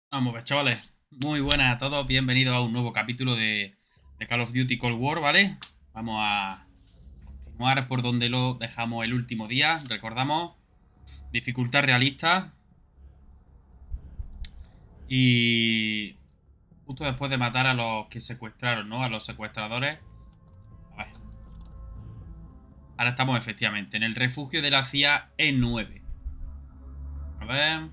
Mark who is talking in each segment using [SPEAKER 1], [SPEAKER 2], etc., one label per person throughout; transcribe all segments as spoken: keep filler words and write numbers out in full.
[SPEAKER 1] Vamos, pues chavales, muy buenas a todos, bienvenidos a un nuevo capítulo de, de Call of Duty Cold War, ¿vale? Vamos a continuar por donde lo dejamos el último día, recordamos, dificultad realista. Y justo después de matar a los que secuestraron, ¿no? A los secuestradores. A ver. Ahora estamos efectivamente en el refugio de la C I A E nueve. A ver...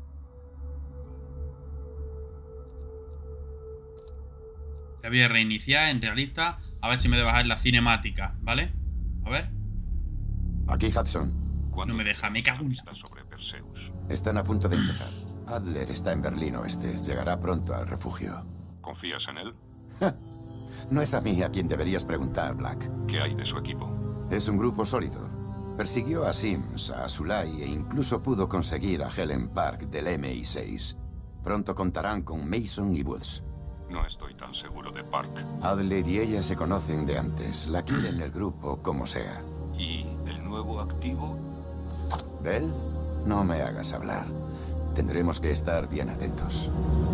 [SPEAKER 1] La voy a reiniciar en realista. A ver si me debe bajar la cinemática, ¿vale? A ver.
[SPEAKER 2] Aquí Hudson.
[SPEAKER 1] No me deja, me cago en la...
[SPEAKER 2] Están a punto de empezar. Adler está en Berlín Oeste. Llegará pronto al refugio.
[SPEAKER 3] ¿Confías en él?
[SPEAKER 2] No es a mí a quien deberías preguntar, Black.
[SPEAKER 3] ¿Qué hay de su equipo?
[SPEAKER 2] Es un grupo sólido. Persiguió a Sims, a Sulai e incluso pudo conseguir a Helen Park del M I seis. Pronto contarán con Mason y Woods.
[SPEAKER 3] No estoy tan seguro de Park.
[SPEAKER 2] Adler y ella se conocen de antes. La quieren el grupo como sea.
[SPEAKER 3] ¿Y el nuevo activo?
[SPEAKER 2] ¿Bell? No me hagas hablar. Tendremos que estar bien atentos.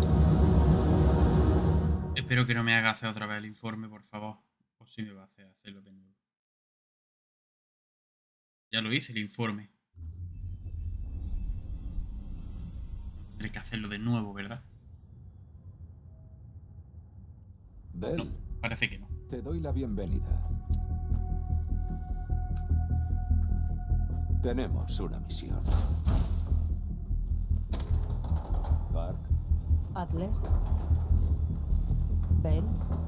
[SPEAKER 1] Espero que no me haga hacer otra vez el informe, por favor. O si me va a hacer hacerlo de nuevo. Ya lo hice el informe. Tendré que hacerlo de nuevo, ¿verdad?
[SPEAKER 4] Bell,
[SPEAKER 1] No, parece que no.
[SPEAKER 4] te doy la bienvenida. Tenemos una misión. Park,
[SPEAKER 5] Adler. Bell.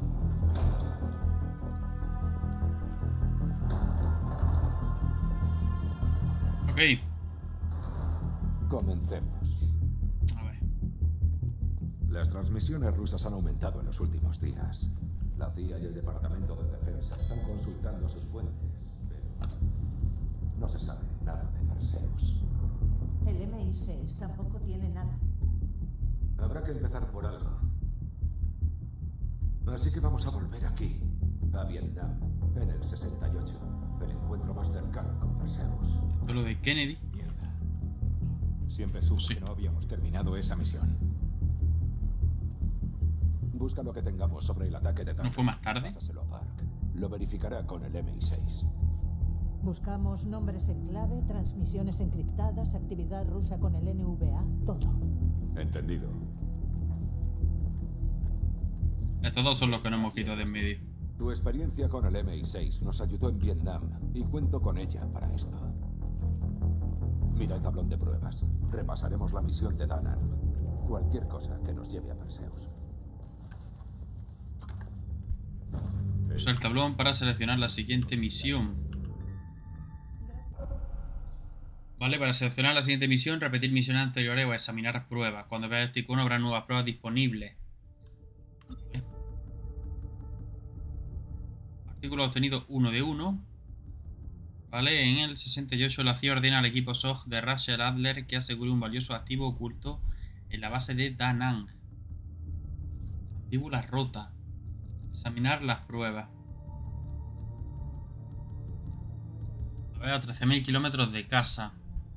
[SPEAKER 1] Ok.
[SPEAKER 4] comencemos.
[SPEAKER 1] A ver.
[SPEAKER 4] Las transmisiones rusas han aumentado en los últimos días. La C I A y el Departamento de Defensa están consultando sus fuentes, pero no se sabe nada de Perseus.
[SPEAKER 5] El M I seis tampoco tiene nada.
[SPEAKER 4] Habrá que empezar por algo. Así que vamos a volver aquí, a Vietnam, en el sesenta y ocho, el encuentro más cercano con Perseus.
[SPEAKER 1] Esto lo de Kennedy.
[SPEAKER 4] Mierda. Siempre supe
[SPEAKER 1] Sí.
[SPEAKER 4] que no habíamos terminado esa misión. Busca lo que tengamos sobre el ataque de Dark.
[SPEAKER 1] ¿No fue más tarde?
[SPEAKER 4] Pásaselo a Park. Lo verificará con el M I seis.
[SPEAKER 5] Buscamos nombres en clave, transmisiones encriptadas, actividad rusa con el N V A, todo.
[SPEAKER 4] Entendido.
[SPEAKER 1] Estos dos son los que no hemos quitado de en medio.
[SPEAKER 4] Tu experiencia con el M I seis nos ayudó en Vietnam y cuento con ella para esto. Mira el tablón de pruebas. Repasaremos la misión de Da Nang. Cualquier cosa que nos lleve a Perseus.
[SPEAKER 1] Usa el tablón para seleccionar la siguiente misión. Vale, para seleccionar la siguiente misión, repetir misiones anteriores o examinar pruebas. Cuando veas este icono habrá nuevas pruebas disponibles. Vale. Artículo obtenido uno de uno. Vale, en el sesenta y ocho la C I A ordena al equipo S O G de Rachel Adler que asegure un valioso activo oculto en la base de Da Nang. Mandíbula rota. Examinar las pruebas. A ver, a trece mil kilómetros de casa.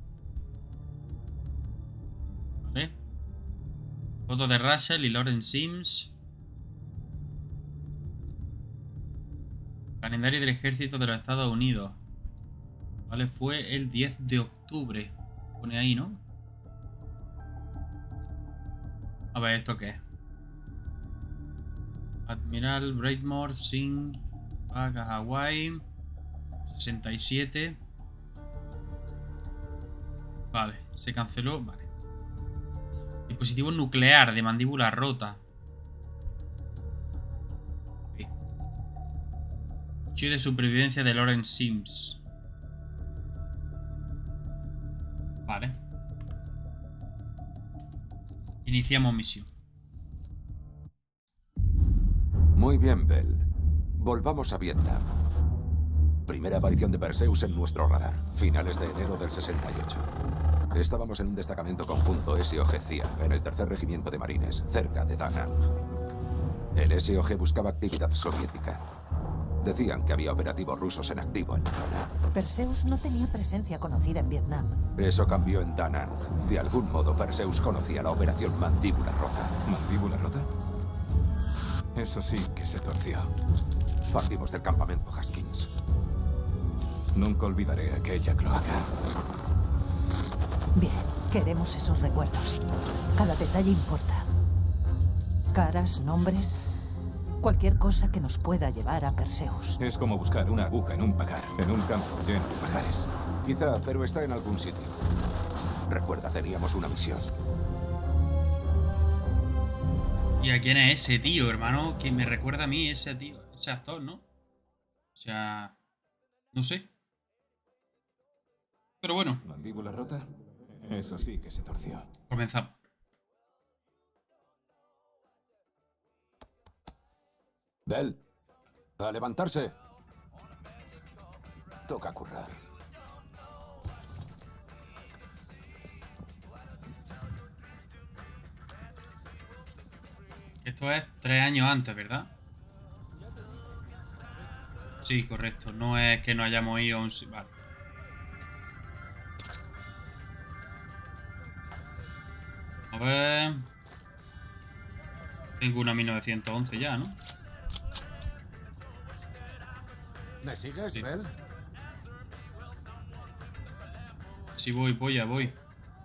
[SPEAKER 1] Vale. Fotos de Rachel y Lauren Sims. Calendario del Ejército de los Estados Unidos. Vale, fue el diez de octubre. Pone ahí, ¿no? A ver, ¿esto qué es? Admiral Braidmore, Singh, Baga, Hawaii, sesenta y siete. Vale, se canceló. Vale. Dispositivo nuclear de mandíbula rota. Okay. Cuchillo de supervivencia de Lauren Sims. Vale. Iniciamos misión.
[SPEAKER 4] Muy bien, Bell. Volvamos a Vietnam. Primera aparición de Perseus en nuestro radar. Finales de enero del sesenta y ocho. Estábamos en un destacamento conjunto S O G C I A en el tercer regimiento de marines, cerca de Da Nang. El S O G buscaba actividad soviética. Decían que había operativos rusos en activo en la zona.
[SPEAKER 5] Perseus no tenía presencia conocida en Vietnam.
[SPEAKER 4] Eso cambió en Da Nang. De algún modo, Perseus conocía la operación Mandíbula Rota.
[SPEAKER 6] ¿Mandíbula rota? Eso sí que se torció.
[SPEAKER 4] Partimos del campamento Haskins.
[SPEAKER 6] Nunca olvidaré aquella cloaca.
[SPEAKER 5] Bien, queremos esos recuerdos. Cada detalle importa. Caras, nombres, cualquier cosa que nos pueda llevar a Perseus.
[SPEAKER 6] Es como buscar una aguja en un pajar, en un campo lleno de pajares.
[SPEAKER 4] Quizá, pero está en algún sitio. Recuerda, teníamos una misión.
[SPEAKER 1] ¿Y a quién es ese tío, hermano? Que me recuerda a mí ese tío, ese actor, ¿no? O sea, no sé. Pero bueno,
[SPEAKER 6] ¿Mandíbula rota? Eso sí que se torció.
[SPEAKER 1] comenzamos.
[SPEAKER 4] Bell, a levantarse. Toca currar.
[SPEAKER 1] Esto es tres años antes, ¿verdad? Sí, correcto. No es que no hayamos ido a un... Vale. A ver... Tengo una mil novecientos once ya, ¿no?
[SPEAKER 4] ¿Me sigues,
[SPEAKER 1] Sí.
[SPEAKER 4] Bell?
[SPEAKER 1] Si voy, voy, ya voy.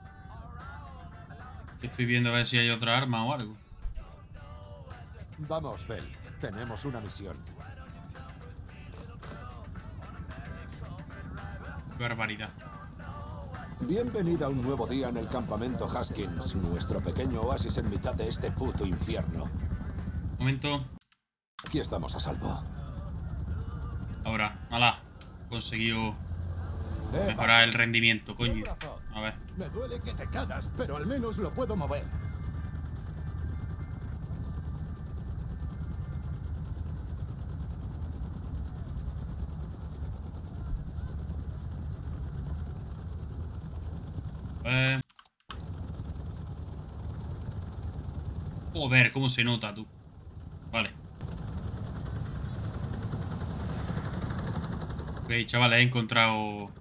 [SPEAKER 1] Estoy viendo a ver si hay otra arma o algo.
[SPEAKER 4] Vamos, Bell. Tenemos una misión.
[SPEAKER 1] Qué barbaridad.
[SPEAKER 4] Bienvenida a un nuevo día en el campamento Haskins, nuestro pequeño oasis en mitad de este puto infierno.
[SPEAKER 1] Momento.
[SPEAKER 4] Aquí estamos a salvo.
[SPEAKER 1] Ahora, hala. Conseguido
[SPEAKER 7] Eh,
[SPEAKER 1] mejorar el rendimiento, coño.
[SPEAKER 7] tienes razón.
[SPEAKER 1] A ver.
[SPEAKER 7] Me duele que te cagas, pero al menos lo puedo mover.
[SPEAKER 1] A ver. Joder, cómo se nota, tú. Vale. Ok, chavales, he encontrado...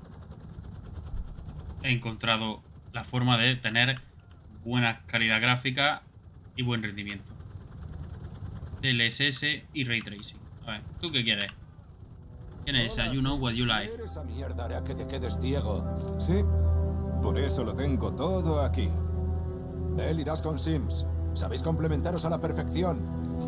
[SPEAKER 1] He encontrado la forma de tener buena calidad gráfica y buen rendimiento. D L S S y Ray Tracing. A ver, ¿tú qué quieres? ¿Quién es esa? You know what you like.
[SPEAKER 4] Esa mierda hará que te quedes ciego.
[SPEAKER 6] Sí, por eso lo tengo todo aquí.
[SPEAKER 7] Bell, irás con Sims. Sabéis complementaros a la perfección.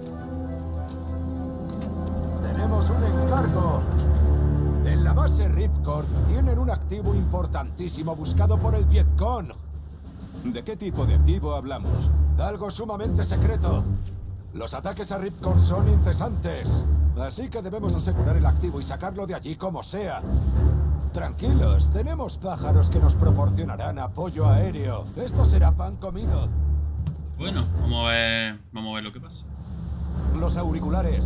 [SPEAKER 7] Tenemos un encargo. En la base Ripcord tienen un activo importantísimo buscado por el Vietcong.
[SPEAKER 6] ¿De qué tipo de activo hablamos?
[SPEAKER 7] Algo sumamente secreto. Los ataques a Ripcord son incesantes. Así que debemos asegurar el activo y sacarlo de allí como sea. Tranquilos, tenemos pájaros que nos proporcionarán apoyo aéreo. Esto será pan comido.
[SPEAKER 1] Bueno, vamos a ver, vamos a ver lo que pasa.
[SPEAKER 7] Los auriculares.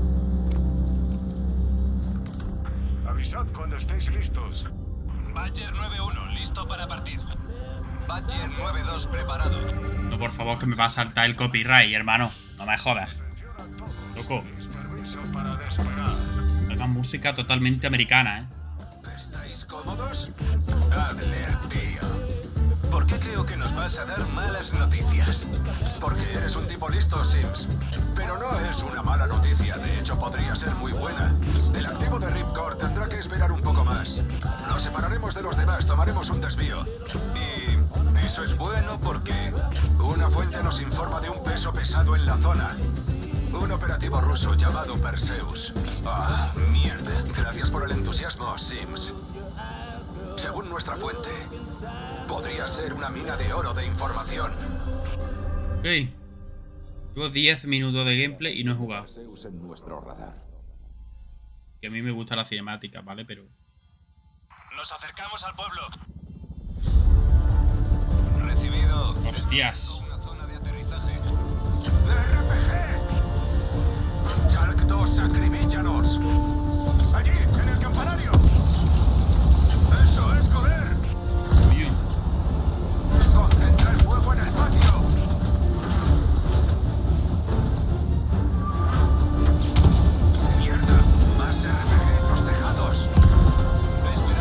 [SPEAKER 8] Avisad cuando estéis listos.
[SPEAKER 9] Badger nueve uno, listo para partir. Badger nueve dos, preparado.
[SPEAKER 1] No, por favor, que me va a saltar el copyright, hermano. No me jodas. Loco.
[SPEAKER 8] Permiso para despegar.
[SPEAKER 1] Hagan música totalmente americana, ¿eh?
[SPEAKER 9] ¿Estáis cómodos? Adler, tío. ¿Por qué creo que nos vas a dar malas noticias?
[SPEAKER 7] Porque eres un tipo listo, Sims. Pero no es una mala noticia, de hecho podría ser muy buena. El activo de Ripcord tendrá que esperar un poco más. Nos separaremos de los demás, tomaremos un desvío.
[SPEAKER 9] Y eso es bueno porque...
[SPEAKER 7] Una fuente nos informa de un peso pesado en la zona. Un operativo ruso llamado Perseus.
[SPEAKER 9] Ah, mierda.
[SPEAKER 7] Gracias por el entusiasmo, Sims. Según nuestra fuente, podría ser una mina de oro de información.
[SPEAKER 1] Ok. Llevo diez minutos de gameplay y no he jugado.
[SPEAKER 4] Perseus en nuestro radar.
[SPEAKER 1] Que a mí me gusta la cinemática, ¿vale? Pero...
[SPEAKER 9] Nos acercamos al pueblo. Recibido.
[SPEAKER 1] ¡Hostias!
[SPEAKER 9] Una zona de aterrizaje.
[SPEAKER 7] R P G. Shark dos, acribíllanos. Allí, en el campanario. Eso es joder.
[SPEAKER 1] Uy,
[SPEAKER 7] Concentra el fuego en el patio. Mierda, más R P G en los tejados.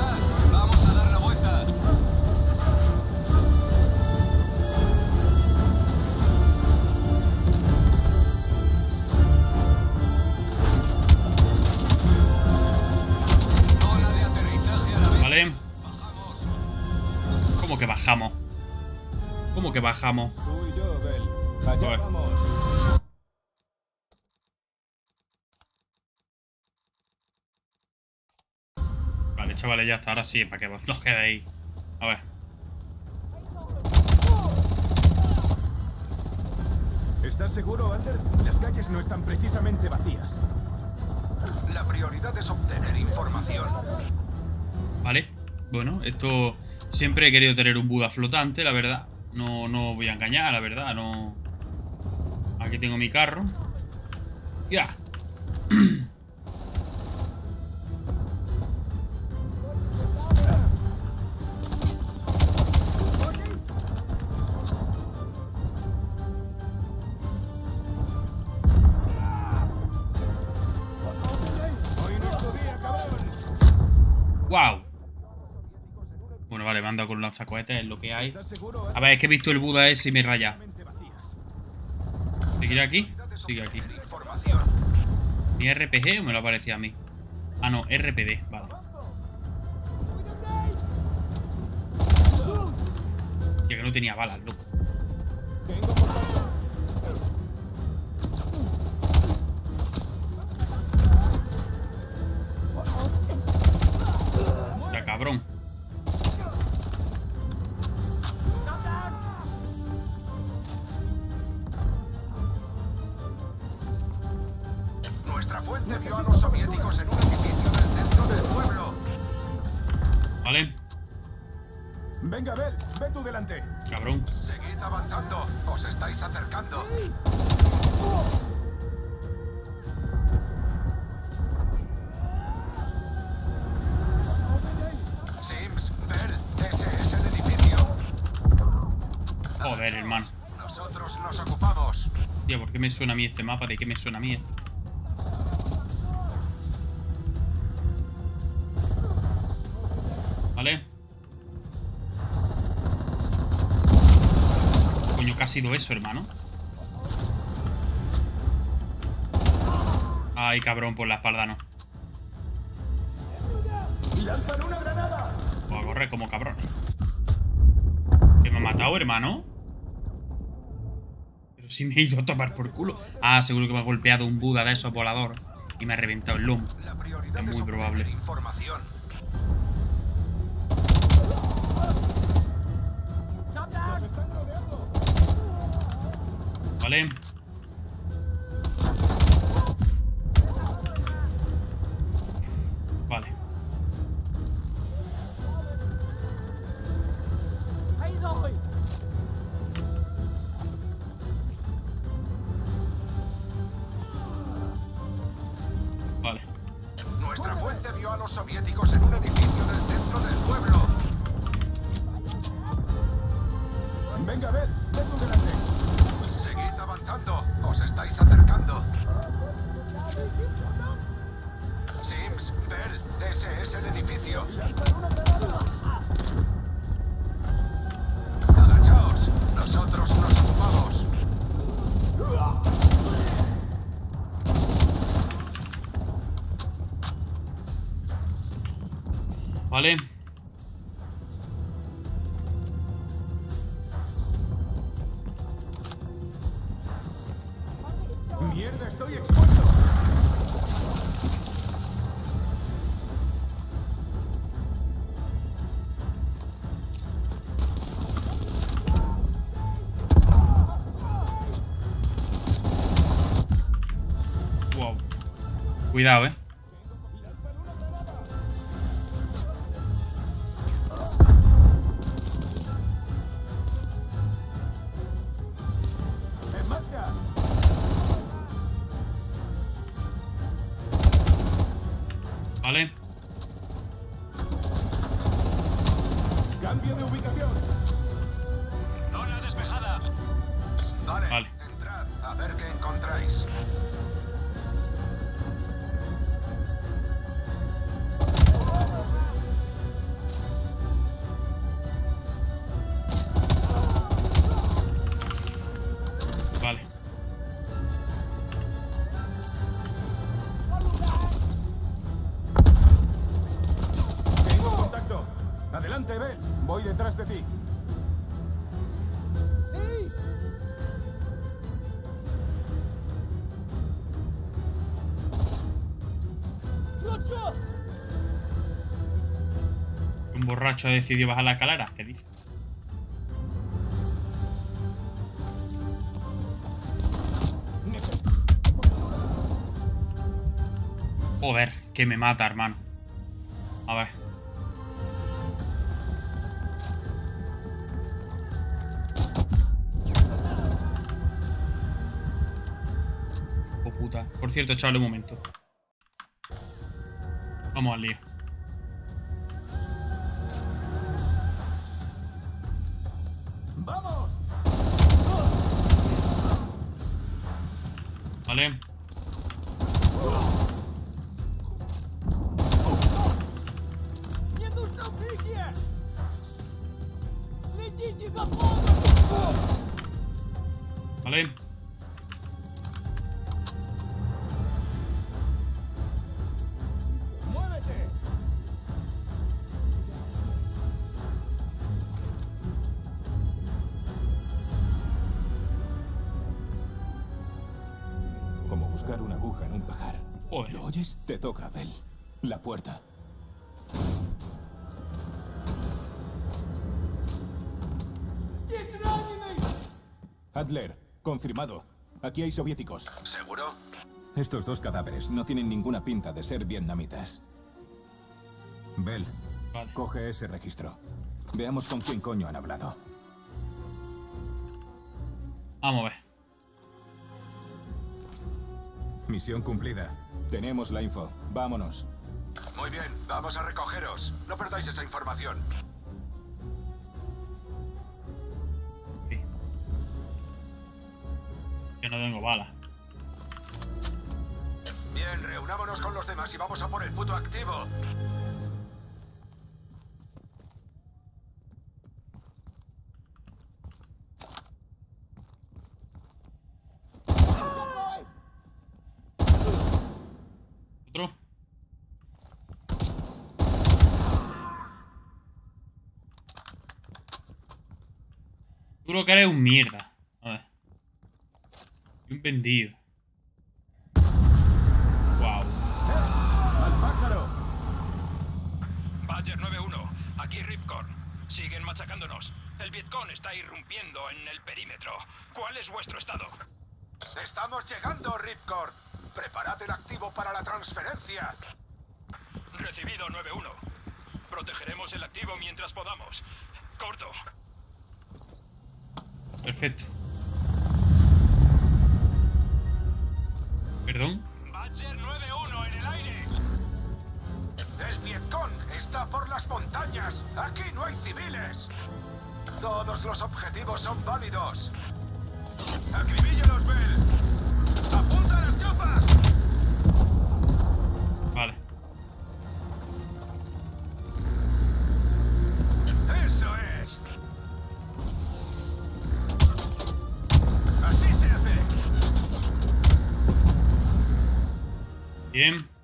[SPEAKER 1] ¿Cómo que bajamos? ¿Cómo que bajamos?
[SPEAKER 6] Tú y yo, Bell. Allá
[SPEAKER 1] Joder.
[SPEAKER 6] vamos.
[SPEAKER 1] Vale, chavales, ya está. Ahora sí, para que vos os quedéis. A ver.
[SPEAKER 6] ¿Estás seguro, Ander? Las calles no están precisamente vacías.
[SPEAKER 9] La prioridad es obtener información.
[SPEAKER 1] Vale. Bueno, esto... Siempre he querido tener un Buda flotante, la verdad. No, no voy a engañar, la verdad. No... Aquí tengo mi carro. Ya. ¡Wow! Bueno, vale, me han dado con un lanzacohetes, es lo que hay. A ver, es que he visto el Buda ese y me raya. ¿Seguirá aquí? Sigue aquí. ¿Ni R P G o me lo parecía a mí? Ah, no, R P D, vale. Ya que no tenía balas, loco. Ya, cabrón.
[SPEAKER 9] Nuestra fuente vio a los soviéticos en un edificio del centro del pueblo.
[SPEAKER 1] Vale.
[SPEAKER 6] Venga, Bell, ve tú delante.
[SPEAKER 1] Cabrón.
[SPEAKER 9] Seguid avanzando. Os estáis acercando. Sims, Bell, ese es el edificio.
[SPEAKER 1] Joder, hermano.
[SPEAKER 9] Nosotros nos ocupamos.
[SPEAKER 1] Tío, ¿por qué me suena a mí este mapa? ¿De qué me suena a mí esto? Vale. Coño, ¿qué ha sido eso, hermano? Ay, cabrón, por la espalda no.
[SPEAKER 6] ¡Lanzan una granada!
[SPEAKER 1] Voy a correr como cabrón. ¿Que me ha matado, hermano? Pero si me he ido a tomar por culo. Ah, seguro que me ha golpeado un Buda de esos voladores y me ha reventado el lomo. Es muy probable.
[SPEAKER 9] Información.
[SPEAKER 1] Vale. Vale. Vale.
[SPEAKER 9] Nuestra fuente vio a los soviéticos en un edificio del centro del pueblo.
[SPEAKER 6] Venga, Bell, ve tú delante.
[SPEAKER 9] Seguid avanzando. Os estáis acercando. Sims, Bell, ese es el edificio. Agachaos. Nosotros nos ocupamos.
[SPEAKER 1] Vale.
[SPEAKER 6] ¡Mierda, estoy expuesto!
[SPEAKER 1] Wow. Cuidado, eh.
[SPEAKER 6] ¡En marcha!
[SPEAKER 1] Vale.
[SPEAKER 6] ¡Cambio de ubicación!
[SPEAKER 9] Zona despejada. Vale,
[SPEAKER 1] Vale.
[SPEAKER 9] entrad a ver qué encontráis.
[SPEAKER 1] borracho ha decidido bajar la escalera. ¿Qué dice? Joder, que me mata, hermano. A ver. Oh, puta. Por cierto, chaval, un momento. Vamos al lío.
[SPEAKER 6] ¡Vamos!
[SPEAKER 1] Vale. Vale.
[SPEAKER 6] ¡Muévete!
[SPEAKER 7] Como buscar una aguja en un pajar.
[SPEAKER 1] Joder.
[SPEAKER 7] ¿Lo oyes? Te toca, Bell. La puerta. Adler, confirmado. Aquí hay soviéticos.
[SPEAKER 9] ¿Seguro?
[SPEAKER 7] Estos dos cadáveres no tienen ninguna pinta de ser vietnamitas. Bell,
[SPEAKER 1] Vale.
[SPEAKER 7] coge ese registro. Veamos con quién coño han hablado.
[SPEAKER 1] Vamos a ver.
[SPEAKER 7] Misión cumplida. Tenemos la info. Vámonos.
[SPEAKER 9] Muy bien, vamos a recogeros. No perdáis esa información.
[SPEAKER 1] Sí. Que no tengo balas.
[SPEAKER 9] Bien, reunámonos con los demás y vamos a por el puto activo.
[SPEAKER 1] Otro. Tú lo que eres un mierda. A ver. Y un vendido. Wow.
[SPEAKER 6] ¡Al pájaro!
[SPEAKER 10] Badger nueve uno, aquí Ripcord. Siguen machacándonos. El Vietcong está irrumpiendo en el perímetro. ¿Cuál es vuestro estado?
[SPEAKER 9] Estamos llegando, Ripcord. Preparad el activo para la transferencia.
[SPEAKER 10] Recibido nueve uno. Protegeremos el activo mientras podamos. Corto.
[SPEAKER 1] Perfecto. ¿Perdón?
[SPEAKER 10] Badger nueve uno en el aire.
[SPEAKER 9] El Vietcong está por las montañas. Aquí no hay civiles. Todos los objetivos son válidos. ¡Acribíllalos, Bell! ¡Apunta a las chozas!
[SPEAKER 1] Vale.
[SPEAKER 9] ¡Eso es! ¡Así se hace!
[SPEAKER 1] Bien.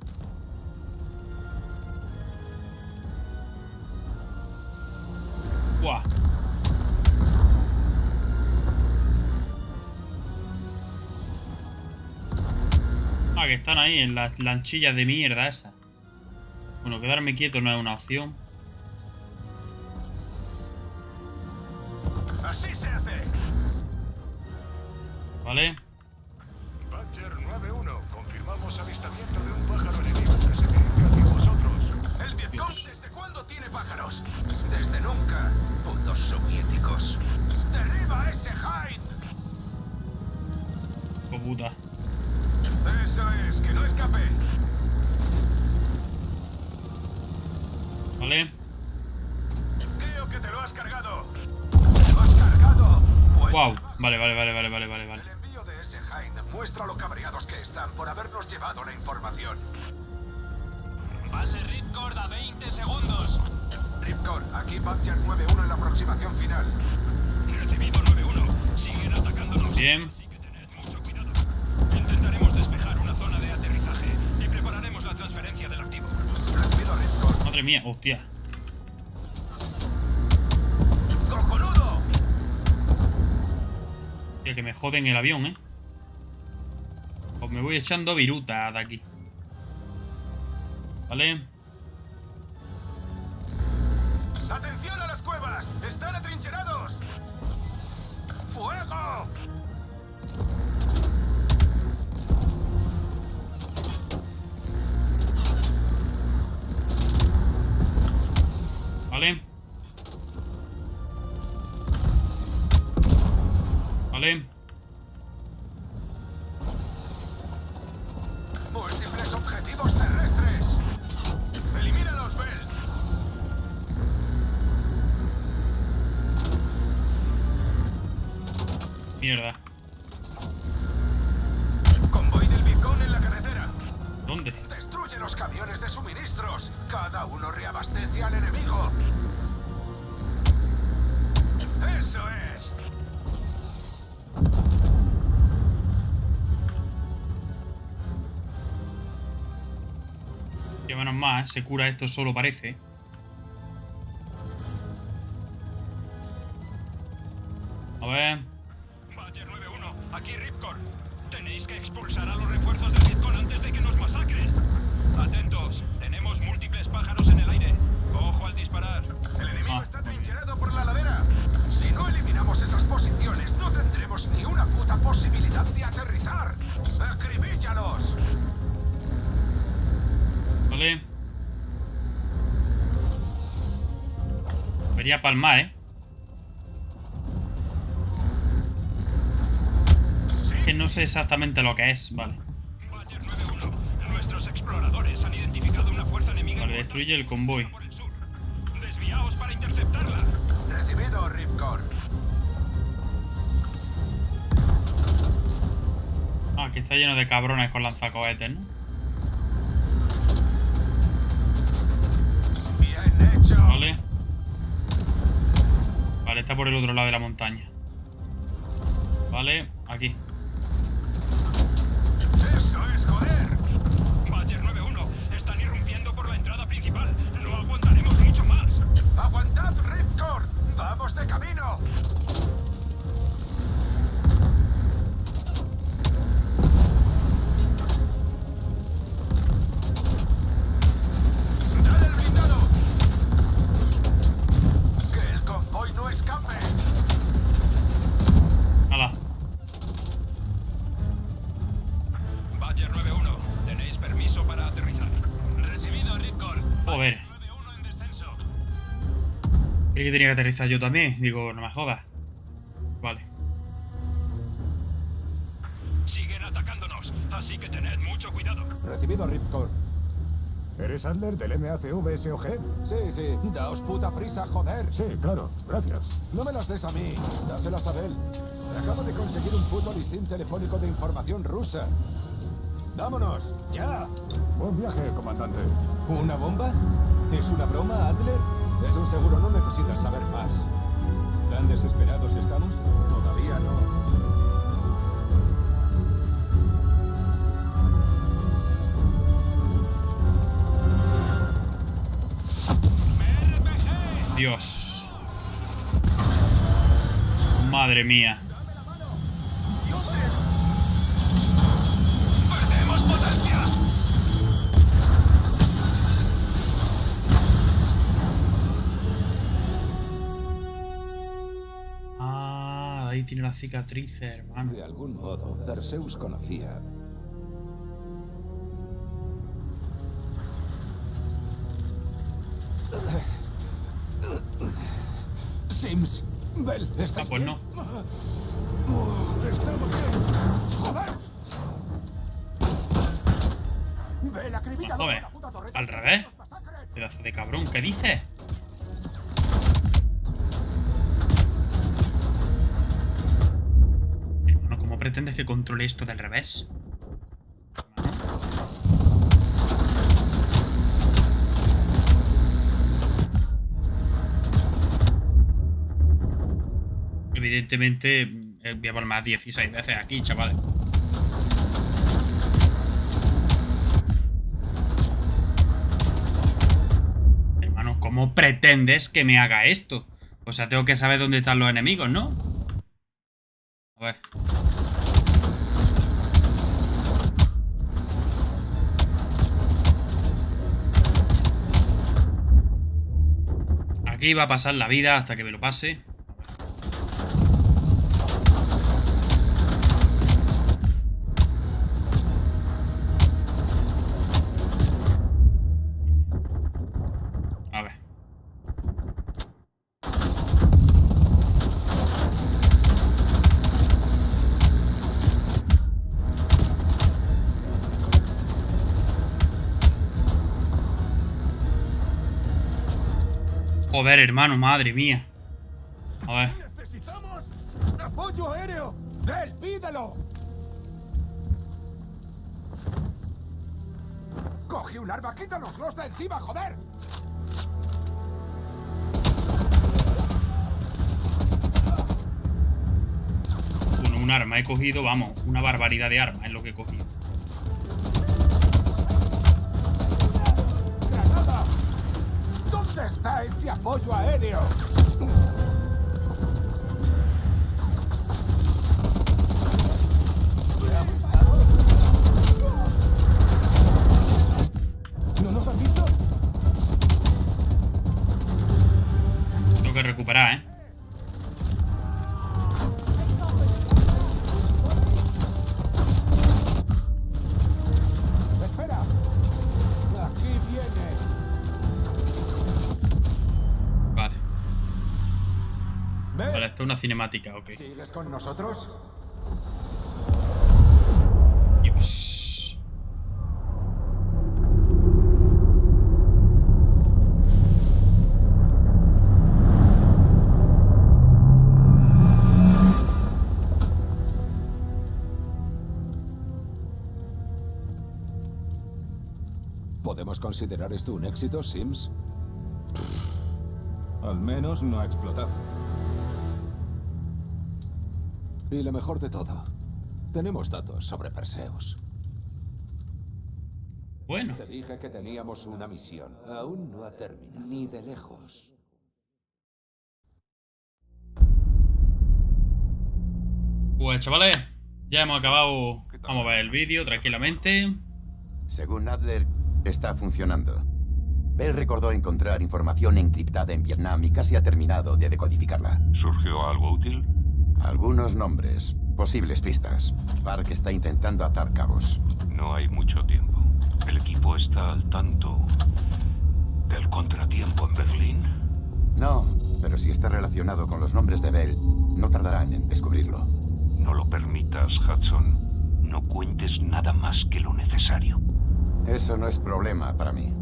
[SPEAKER 1] Buah. Ah, que están ahí en las lanchillas de mierda esas. Bueno, quedarme quieto no es una opción.
[SPEAKER 9] ¡Así se hace!
[SPEAKER 1] Vale.
[SPEAKER 8] Badger nueve uno, confirmamos avistamiento de un pájaro enemigo que se dirige hacia vosotros.
[SPEAKER 9] ¿El Vietcong
[SPEAKER 1] Dios.
[SPEAKER 9] desde cuándo tiene pájaros? Desde nunca, putos soviéticos. ¡Derriba ese Hind!
[SPEAKER 1] Oh, puta.
[SPEAKER 9] Eso es, que no escape.
[SPEAKER 1] Vale.
[SPEAKER 9] Creo que te lo has cargado. ¡Te lo has cargado! Pues
[SPEAKER 1] Wow. Vale, vale, vale, vale, vale, vale, vale.
[SPEAKER 9] el envío de ese Hind muestra lo cabreados que están por habernos llevado la información.
[SPEAKER 10] Base Ripcord a veinte segundos.
[SPEAKER 9] Ripcord, aquí Badger nueve uno en la aproximación final.
[SPEAKER 10] Recibido nueve uno. Siguen atacándonos.
[SPEAKER 1] Bien.
[SPEAKER 10] Así que tened mucho cuidado. Intentaremos despejar una zona de aterrizaje y prepararemos la transferencia del activo.
[SPEAKER 9] Recibido, Ripcord.
[SPEAKER 1] Madre mía, hostia.
[SPEAKER 9] ¡Cojonudo!
[SPEAKER 1] Tío, que me joden el avión, ¿eh? Pues me voy echando viruta de aquí. Vale.
[SPEAKER 9] ¡Atención a las cuevas! ¡Están atrincherados! ¡Fuego!
[SPEAKER 1] Vale. Vale.
[SPEAKER 9] Múltiples objetivos terrestres. Elimínalos, Bell.
[SPEAKER 1] Mierda.
[SPEAKER 9] Convoy del Vietcong en la carretera.
[SPEAKER 1] ¿Dónde?
[SPEAKER 9] Destruye los camiones de suministros. Cada uno reabastece al enemigo. ¡Eso es!
[SPEAKER 1] Que menos más, ¿eh? Se cura esto solo, parece. A ver.
[SPEAKER 10] Badger nueve uno, aquí Ripcord. Tenéis que expulsar a los refuerzos del Vietcong antes de que nos masacren. Atentos, tenemos múltiples pájaros en el aire. Ojo al disparar.
[SPEAKER 9] El enemigo
[SPEAKER 1] Ah.
[SPEAKER 9] está trincherado por la ladera. Si no eliminamos esas posiciones, no tendremos ni una puta posibilidad de aterrizar. ¡Acribíllalos!
[SPEAKER 1] Vale. Debería palmar, ¿eh? Es que no sé exactamente lo que es. Vale.
[SPEAKER 10] Badger nueve uno, nuestros exploradores han identificado una fuerza enemiga.
[SPEAKER 1] Vale, destruye el convoy.
[SPEAKER 10] Por el sur. Desviaos para interceptarla.
[SPEAKER 9] Recibido, Ripcord.
[SPEAKER 1] Ah, que está lleno de cabrones con lanzacohetes, ¿no?
[SPEAKER 9] Bien hecho.
[SPEAKER 1] Vale. Vale, está por el otro lado de la montaña. Vale, aquí.
[SPEAKER 9] ¡Eso es, joder!
[SPEAKER 10] Badger nueve uno, están irrumpiendo por la entrada principal. No aguantaremos mucho más.
[SPEAKER 9] ¡Aguantad, Ripcord! ¡Vamos de camino! ¡Dale el blindado! ¡Que el convoy no escape!
[SPEAKER 1] ¡Hala!
[SPEAKER 10] Badger nueve uno, tenéis permiso para aterrizar. Recibido, Ripcord.
[SPEAKER 1] Joder.
[SPEAKER 10] nueve uno en descenso.
[SPEAKER 1] Creí que tenía que aterrizar yo también. Digo, no me jodas. Vale.
[SPEAKER 10] Siguen atacándonos, así que tened mucho cuidado.
[SPEAKER 7] Recibido, Ripcord.
[SPEAKER 6] ¿Eres Adler del M A C V S O G?
[SPEAKER 7] Sí, sí. Daos puta prisa, joder.
[SPEAKER 6] Sí, claro. Gracias.
[SPEAKER 7] No me las des a mí. Dáselas a Bell. Acabo de conseguir un puto listín telefónico de información rusa. ¡Vámonos! ¡Ya!
[SPEAKER 6] Buen viaje, comandante.
[SPEAKER 7] ¿Una bomba? ¿Es una broma, Adler? Es un seguro, no necesitas saber más.
[SPEAKER 6] ¿Tan desesperados estamos?
[SPEAKER 7] Todavía no.
[SPEAKER 1] Dios. Madre mía.
[SPEAKER 10] ¡Perdemos potencia!
[SPEAKER 1] Ah, ahí tiene las cicatrices, hermano.
[SPEAKER 7] De algún modo, Perseus conocía. Sims, Bell,
[SPEAKER 1] Ah,
[SPEAKER 7] ¿estás
[SPEAKER 1] pues
[SPEAKER 7] bien?
[SPEAKER 1] no.
[SPEAKER 7] ¡Estamos bien! ¡Joder!
[SPEAKER 6] Bell, acribíllalo
[SPEAKER 1] Ah, joder.
[SPEAKER 6] con la puta torreta.
[SPEAKER 1] Al revés. Pedazo de cabrón, ¿qué dices? Hermano, ¿cómo pretendes que controle esto del revés? Evidentemente, eh, voy a palmar dieciséis veces aquí, chavales. Hermano, ¿cómo pretendes que me haga esto? O sea, tengo que saber dónde están los enemigos, ¿no? A ver. aquí va a pasar la vida hasta que me lo pase. A ver. Joder, hermano, madre mía. A ver.
[SPEAKER 7] ¡Necesitamos apoyo aéreo! ¡Del, pídelo! ¡Coge un arma! ¡Quítanoslos de encima, joder!
[SPEAKER 1] Bueno, un arma he cogido, vamos, una barbaridad de armas es lo que he cogido.
[SPEAKER 7] ¡Granada! ¿Dónde está ese apoyo aéreo? ¿No nos han visto?
[SPEAKER 1] Tengo que recuperar, ¿eh?
[SPEAKER 7] ¡Espera! ¡Aquí viene!
[SPEAKER 1] Vale.
[SPEAKER 7] ¿Ves?
[SPEAKER 1] Vale, esto es una cinemática, ok.
[SPEAKER 7] ¿Sigues con nosotros?
[SPEAKER 1] Dios.
[SPEAKER 4] ¿Podemos considerar esto un éxito, Sims?
[SPEAKER 6] Al menos no ha explotado.
[SPEAKER 4] Y lo mejor de todo, tenemos datos sobre Perseus.
[SPEAKER 1] Bueno.
[SPEAKER 4] Te dije que teníamos una misión. Aún no ha terminado. Ni de lejos.
[SPEAKER 1] Pues chavales, ya hemos acabado. Vamos a ver el vídeo tranquilamente.
[SPEAKER 2] Según Adler, está funcionando. Bell recordó encontrar información encriptada en Vietnam y casi ha terminado de decodificarla.
[SPEAKER 3] ¿Surgió algo útil?
[SPEAKER 2] Algunos nombres, posibles pistas. Park está intentando atar cabos.
[SPEAKER 3] No hay mucho tiempo. ¿El equipo está al tanto del contratiempo en Berlín?
[SPEAKER 2] No, pero si está relacionado con los nombres de Bell, no tardarán en descubrirlo.
[SPEAKER 3] No lo permitas, Hudson. No cuentes nada más que lo necesario.
[SPEAKER 2] Eso no es problema para mí.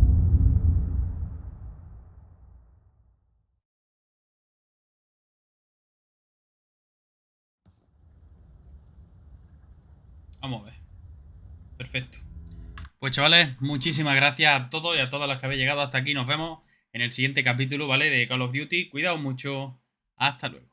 [SPEAKER 1] Vamos a ver. Perfecto. Pues chavales, muchísimas gracias a todos y a todas las que habéis llegado hasta aquí. Nos vemos en el siguiente capítulo, ¿vale? De Call of Duty. Cuidaos mucho. Hasta luego.